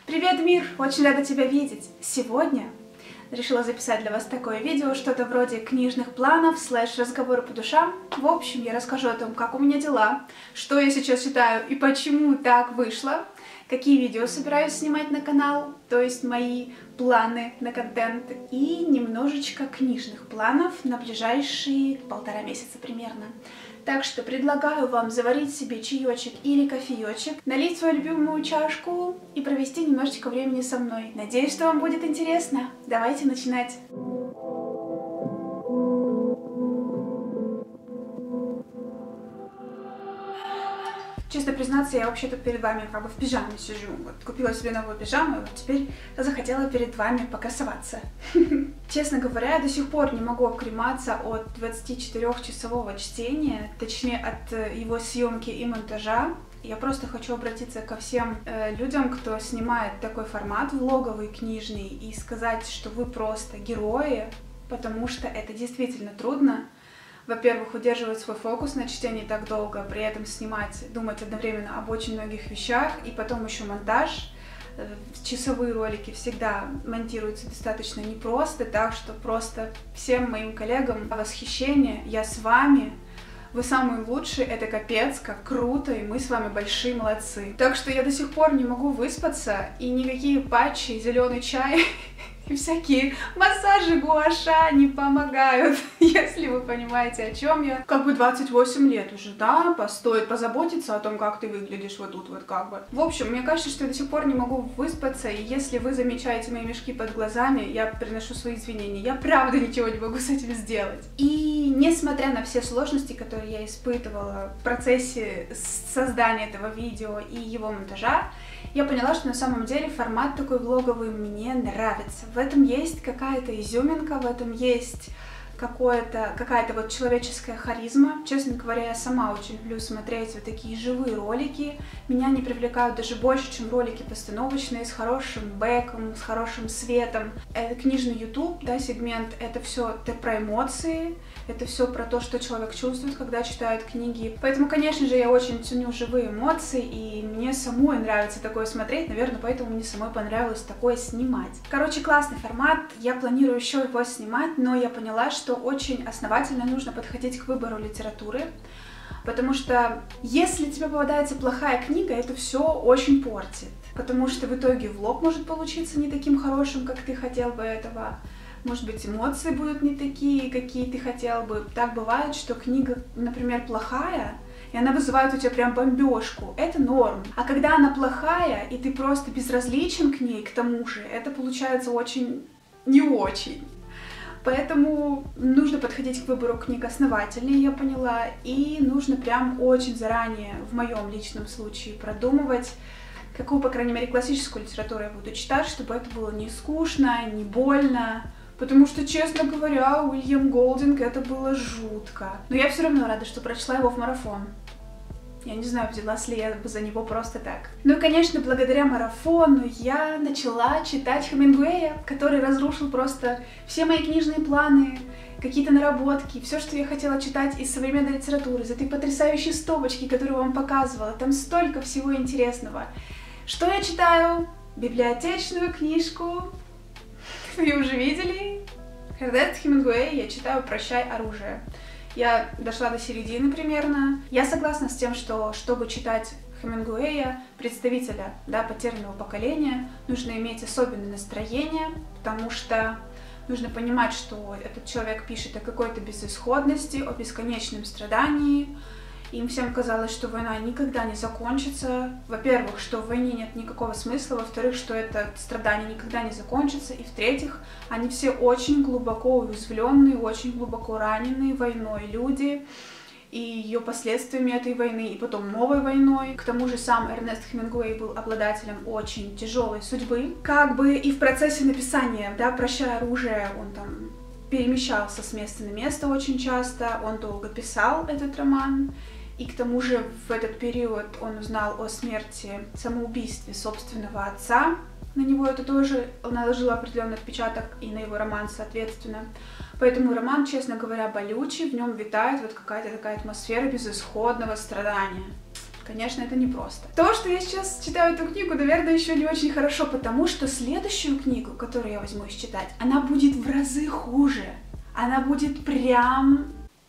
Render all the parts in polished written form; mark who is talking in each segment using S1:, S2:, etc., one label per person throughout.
S1: Привет, мир! Очень рада тебя видеть! Сегодня решила записать для вас такое видео, что-то вроде книжных планов, разговоры по душам. В общем, я расскажу о том, как у меня дела, что я сейчас читаю и почему так вышло, какие видео собираюсь снимать на канал, то есть мои планы на контент, и немножечко книжных планов на ближайшие 1,5 месяца примерно. Так что предлагаю вам заварить себе чаечек или кофеечек, налить свою любимую чашку и провести немножечко времени со мной. Надеюсь, что вам будет интересно. Давайте начинать. Честно признаться, я вообще-то перед вами как бы в пижаме сижу. Вот купила себе новую пижаму, и вот теперь захотела перед вами покрасоваться. Честно говоря, я до сих пор не могу оклематься от 24-часового чтения, точнее от его съемки и монтажа. Я просто хочу обратиться ко всем людям, кто снимает такой формат влоговый, книжный, и сказать, что вы просто герои, потому что это действительно трудно. Во-первых, удерживать свой фокус на чтении так долго, при этом снимать, думать одновременно об очень многих вещах, и потом еще монтаж. Часовые ролики всегда монтируются достаточно непросто, так что просто всем моим коллегам восхищение, я с вами, вы самые лучшие, это капец, как круто, и мы с вами большие молодцы. Так что я до сих пор не могу выспаться, и никакие патчи, зеленый чай и всякие массажи гуаша не помогают, если вы понимаете, о чем я. Как бы 28 лет уже, да, стоит позаботиться о том, как ты выглядишь вот тут вот как бы. В общем, мне кажется, что я до сих пор не могу выспаться, и если вы замечаете мои мешки под глазами, я приношу свои извинения. Я правда ничего не могу с этим сделать. И несмотря на все сложности, которые я испытывала в процессе создания этого видео и его монтажа, я поняла, что на самом деле формат такой влоговый мне нравится. В этом есть какая-то изюминка, в этом есть какая-то вот человеческая харизма. Честно говоря, я сама очень люблю смотреть вот такие живые ролики. Меня они привлекают даже больше, чем ролики постановочные, с хорошим бэком, с хорошим светом. Это книжный YouTube, да, сегмент, это все про эмоции, это все про то, что человек чувствует, когда читает книги. Поэтому, конечно же, я очень ценю живые эмоции, и мне самой нравится такое смотреть, наверное, поэтому мне самой понравилось такое снимать. Короче, классный формат, я планирую еще его снимать, но я поняла, что очень основательно нужно подходить к выбору литературы, потому что если тебе попадается плохая книга, это все очень портит, потому что в итоге влог может получиться не таким хорошим, как ты хотел бы этого, может быть, эмоции будут не такие, какие ты хотел бы. Так бывает, что книга, например, плохая, и она вызывает у тебя прям бомбежку, это норм. А когда она плохая, и ты просто безразличен к ней, к тому же, это получается очень не очень. Поэтому нужно подходить к выбору книг основательнее, я поняла, и нужно прям очень заранее, в моем личном случае, продумывать, какую, по крайней мере, классическую литературу я буду читать, чтобы это было не скучно, не больно, потому что, честно говоря, Уильям Голдинг это было жутко. Но я все равно рада, что прочла его в марафон. Я не знаю, взялась ли я за него просто так. Ну и, конечно, благодаря марафону я начала читать Хемингуэя, который разрушил просто все мои книжные планы, какие-то наработки, все, что я хотела читать из современной литературы, из этой потрясающей стопочки, которую вам показывала. Там столько всего интересного. Что я читаю? Библиотечную книжку. Вы уже видели? Эрнест Хемингуэй, я читаю «Прощай, оружие». Я дошла до середины примерно. Я согласна с тем, что чтобы читать Хемингуэя, представителя, да, потерянного поколения, нужно иметь особенное настроение, потому что нужно понимать, что этот человек пишет о какой-то безысходности, о бесконечном страдании. Им всем казалось, что война никогда не закончится. Во-первых, что в войне нет никакого смысла. Во-вторых, что это страдание никогда не закончится. И в-третьих, они все очень глубоко уязвленные, очень глубоко раненые войной люди и ее последствиями этой войны, и потом новой войной. К тому же сам Эрнест Хемингуэй был обладателем очень тяжелой судьбы. Как бы и в процессе написания, да, «Прощай, оружие», он там перемещался с места на место очень часто, он долго писал этот роман. И к тому же в этот период он узнал о смерти, самоубийстве собственного отца. На него это тоже наложило определенный отпечаток, и на его роман, соответственно. Поэтому роман, честно говоря, болючий, в нем витает вот какая-то такая атмосфера безысходного страдания. Конечно, это непросто. То, что я сейчас читаю эту книгу, наверное, еще не очень хорошо, потому что следующую книгу, которую я возьмусь читать, она будет в разы хуже. Она будет прям...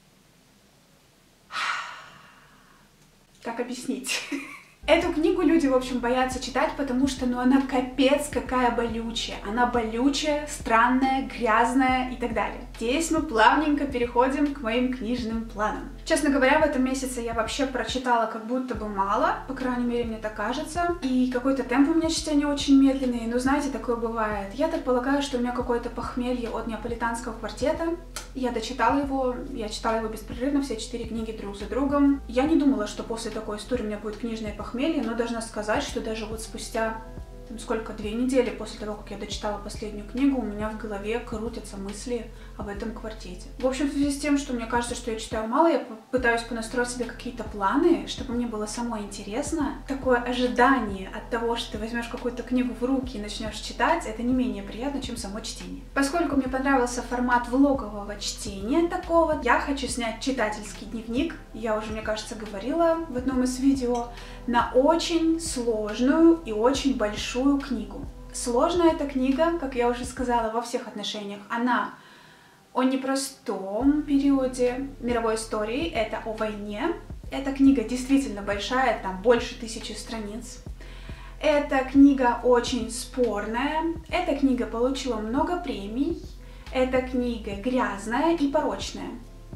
S1: Как объяснить? Эту книгу люди, в общем, боятся читать, потому что, ну, она капец какая болючая. Она болючая, странная, грязная и так далее. Здесь мы плавненько переходим к моим книжным планам. Честно говоря, в этом месяце я вообще прочитала как будто бы мало, по крайней мере, мне так кажется. И какой-то темп у меня чтения очень медленный, ну, знаете, такое бывает. Я так полагаю, что у меня какое-то похмелье от неаполитанского квартета. Я дочитала его, я читала его беспрерывно, все 4 книги друг за другом. Я не думала, что после такой истории у меня будет книжное похмелье, но должна сказать, что даже вот спустя, там, сколько, 2 недели после того, как я дочитала последнюю книгу, у меня в голове крутятся мысли об этом квартете. В общем, в связи с тем, что мне кажется, что я читаю мало, я пытаюсь понастроить себе какие-то планы, чтобы мне было самой интересно. Такое ожидание от того, что ты возьмешь какую-то книгу в руки и начнешь читать, это не менее приятно, чем само чтение. Поскольку мне понравился формат влогового чтения такого, я хочу снять читательский дневник, я уже, мне кажется, говорила в одном из видео, на очень сложную и очень большую книгу. Сложная эта книга, как я уже сказала, во всех отношениях. Она о непростом периоде мировой истории, это о войне. Эта книга действительно большая, там больше 1000 страниц. Эта книга очень спорная, эта книга получила много премий, эта книга грязная и порочная.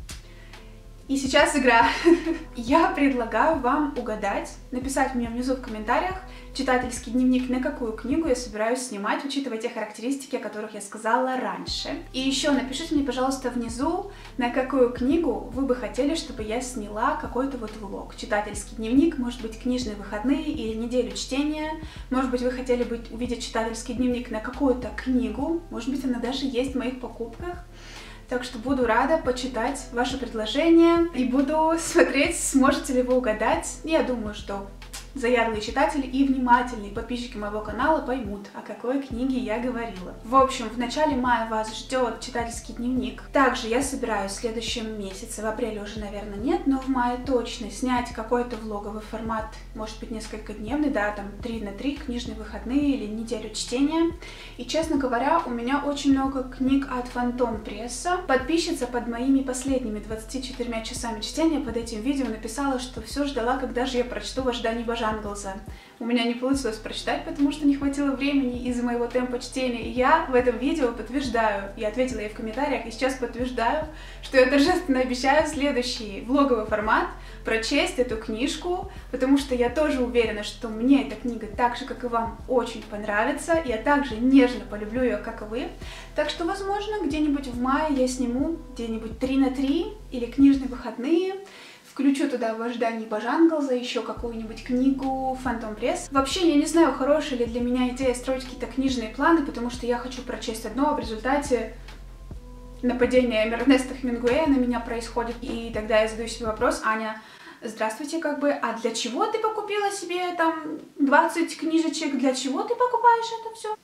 S1: И сейчас игра. Я предлагаю вам угадать, написать мне внизу в комментариях читательский дневник, на какую книгу я собираюсь снимать, учитывая те характеристики, о которых я сказала раньше. И еще напишите мне, пожалуйста, внизу, на какую книгу вы бы хотели, чтобы я сняла какой-то вот влог. Читательский дневник, может быть, книжные выходные или неделю чтения. Может быть, вы хотели бы увидеть читательский дневник на какую-то книгу. Может быть, она даже есть в моих покупках. Так что буду рада почитать ваше предложение и буду смотреть, сможете ли вы угадать. Я думаю, что заядлые читатели и внимательные подписчики моего канала поймут, о какой книге я говорила. В общем, в начале мая вас ждет читательский дневник. Также я собираюсь в следующем месяце, в апреле уже, наверное, нет, но в мае точно снять какой-то влоговый формат, может быть, несколько дневный, да, там 3 на 3, книжные выходные или неделю чтения. И, честно говоря, у меня очень много книг от Фантом Пресса. Подписчица под моими последними 24 часами чтения под этим видео написала, что все ждала, когда же я прочту в ожидании Божанглза. У меня не получилось прочитать, потому что не хватило времени из-за моего темпа чтения. И я в этом видео подтверждаю, я ответила ей в комментариях, и сейчас подтверждаю, что я торжественно обещаю следующий влоговый формат прочесть эту книжку, потому что я тоже уверена, что мне эта книга так же, как и вам, очень понравится. Я также нежно полюблю ее, как и вы. Так что, возможно, где-нибудь в мае я сниму где-нибудь 3 на 3 или книжные выходные. Включу туда в ожидании Божанглза еще какую-нибудь книгу Фантом Пресс. Вообще, я не знаю, хорошая ли для меня идея строить какие-то книжные планы, потому что я хочу прочесть одно, а в результате нападение Эрнеста Хемингуэя на меня происходит. И тогда я задаю себе вопрос: Аня, здравствуйте, а для чего ты покупила себе там 20 книжечек? Для чего ты покупаешь это все?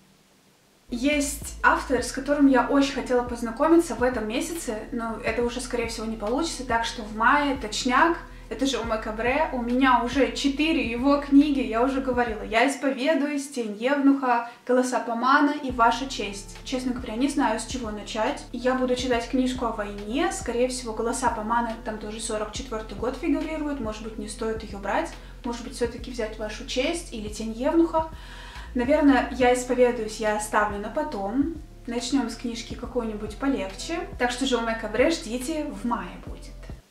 S1: Есть автор, с которым я очень хотела познакомиться в этом месяце, но это уже, скорее всего, не получится, так что в мае, точняк, это же Жауме Кабре, у меня уже 4 его книги, я уже говорила. «Я исповедуюсь», «Тень Евнуха», «Голоса Помана» и «Ваша честь». Честно говоря, не знаю, с чего начать. Я буду читать книжку о войне, скорее всего, «Голоса Помана», там тоже 44-й год фигурирует, может быть, не стоит ее брать, может быть, все-таки взять «Вашу честь» или «Тень Евнуха». Наверное, «Я исповедуюсь» я оставлю на потом. Начнем с книжки какой-нибудь полегче. Так что Жауме Кабре ждите, в мае будет.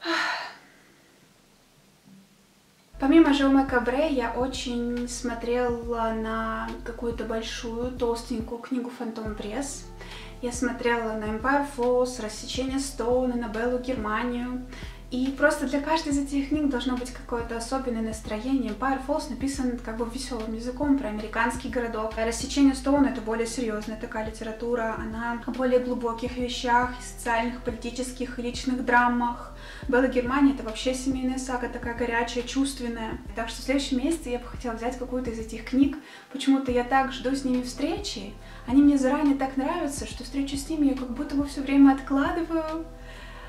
S1: Помимо Жауме Кабре я очень смотрела на какую-то большую, толстенькую книгу Фантом Пресс. Я смотрела на Empire Falls, Рассечение Стоуна, на Беллу Германию. И просто для каждой из этих книг должно быть какое-то особенное настроение. Empire Falls написан как бы веселым языком про американский городок. А Рассечение Стоуна — это более серьезная такая литература. Она о более глубоких вещах, социальных, политических и личных драмах. Белла Германия — это вообще семейная сага, такая горячая, чувственная. Так что в следующем месяце я бы хотела взять какую-то из этих книг. Почему-то я так жду с ними встречи. Они мне заранее так нравятся, что встречу с ними я как будто бы все время откладываю.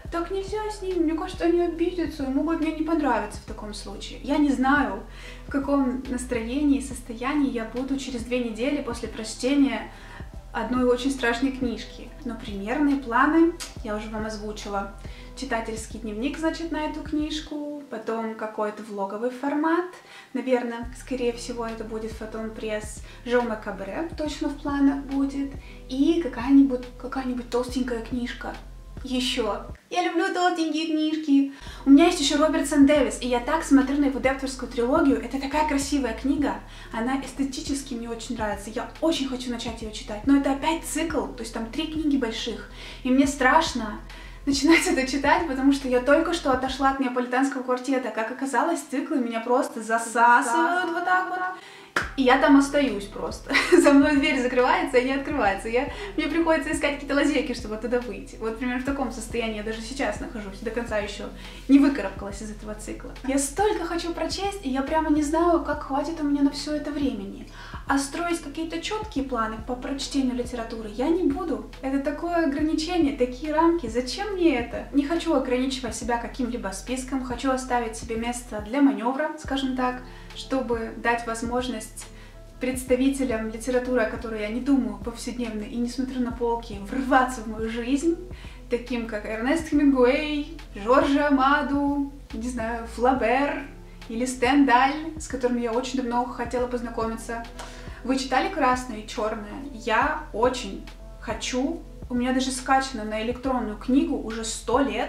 S1: Так нельзя с ними, мне кажется, они обидятся и могут мне не понравиться в таком случае. Я не знаю, в каком настроении и состоянии я буду через 2 недели после прочтения одной очень страшной книжки. Но примерные планы я уже вам озвучила. Читательский дневник, значит, на эту книжку, потом какой-то влоговый формат, наверное, скорее всего, это будет фотон-пресс, Жауме Кабре точно в планах будет, и какая-нибудь толстенькая книжка. Еще. Я люблю толстенькие книжки. У меня есть еще Робертсон Дэвис, и я так смотрю на его Депторскую трилогию. Это такая красивая книга. Она эстетически мне очень нравится. Я очень хочу начать ее читать. Но это опять цикл, то есть там 3 книги больших. И мне страшно начинать это читать, потому что я только что отошла от неаполитанского квартета. Как оказалось, циклы меня просто засасывают вот так вот. И я там остаюсь просто. За мной дверь закрывается и не открывается. Мне приходится искать какие-то лазейки, чтобы оттуда выйти. Вот примерно в таком состоянии я даже сейчас нахожусь. До конца еще не выкарабкалась из этого цикла. Я столько хочу прочесть, и я прямо не знаю, как хватит у меня на все это времени. А строить какие-то четкие планы по прочтению литературы я не буду. Это такое ограничение, такие рамки. Зачем мне это? Не хочу ограничивать себя каким-либо списком. Хочу оставить себе место для маневра, скажем так, чтобы дать возможность представителям литературы, о которой я не думаю повседневно и не смотрю на полки, врываться в мою жизнь, таким как Эрнест Хемингуэй, Жорж Амаду, не знаю, Флабер или Стендаль, с которыми я очень давно хотела познакомиться. Вы читали «Красное и черное»? Я очень хочу. У меня даже скачано на электронную книгу уже 100 лет.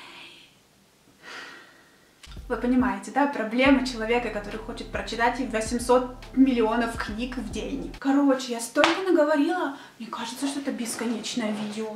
S1: Вы понимаете, да? Проблема человека, который хочет прочитать 800 миллионов книг в день. Короче, я столько наговорила. Мне кажется, что это бесконечное видео.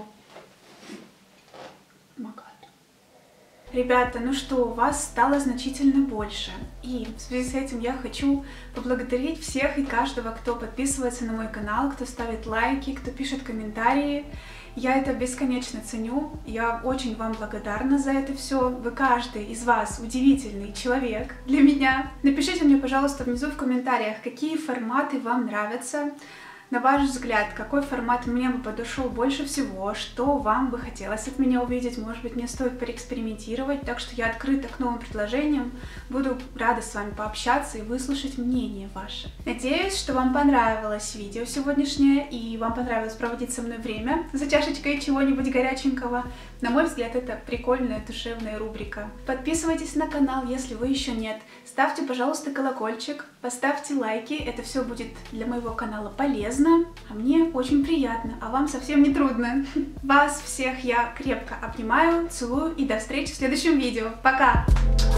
S1: Ребята, ну что, у вас стало значительно больше. И в связи с этим я хочу поблагодарить всех и каждого, кто подписывается на мой канал, кто ставит лайки, кто пишет комментарии. Я это бесконечно ценю. Я очень вам благодарна за это все. Вы каждый из вас удивительный человек для меня. Напишите мне, пожалуйста, внизу в комментариях, какие форматы вам нравятся. На ваш взгляд, какой формат мне бы подошел больше всего, что вам бы хотелось от меня увидеть, может быть, мне стоит поэкспериментировать, так что я открыта к новым предложениям, буду рада с вами пообщаться и выслушать мнение ваше. Надеюсь, что вам понравилось видео сегодняшнее и вам понравилось проводить со мной время за чашечкой чего-нибудь горяченького. На мой взгляд, это прикольная душевная рубрика. Подписывайтесь на канал, если вы еще нет. Ставьте, пожалуйста, колокольчик, поставьте лайки, это все будет для моего канала полезно. А мне очень приятно, а вам совсем не трудно. Вас всех я крепко обнимаю, целую и до встречи в следующем видео. Пока!